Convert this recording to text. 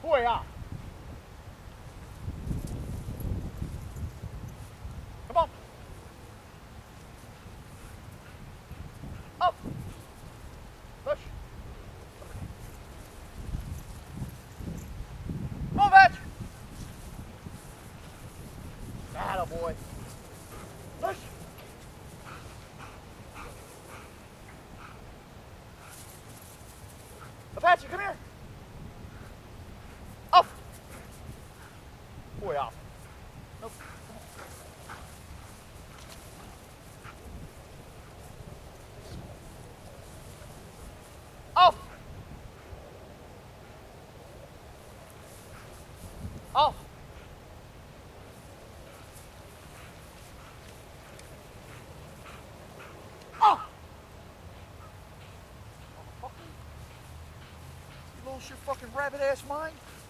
Boy off. Come on. Up. Push. Come on, Vetch. Attaboy. Push. Apache, come here. Up. Boy off. Nope. Off. Off. Off. You lost your fucking rabbit ass mind?